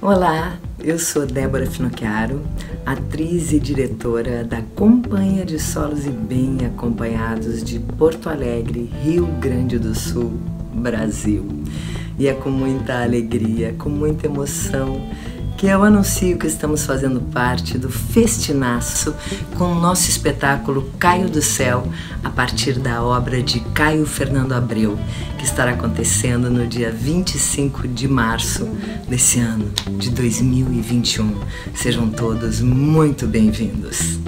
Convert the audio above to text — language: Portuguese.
Olá, eu sou Débora Finocchiaro, atriz e diretora da Companhia de Solos e Bem Acompanhados de Porto Alegre, Rio Grande do Sul, Brasil. E é com muita alegria, com muita emoção, que eu anuncio que estamos fazendo parte do Festinaço com o nosso espetáculo Caio do Céu, a partir da obra de Caio Fernando Abreu, que estará acontecendo no dia 25 de março desse ano, de 2021. Sejam todos muito bem-vindos.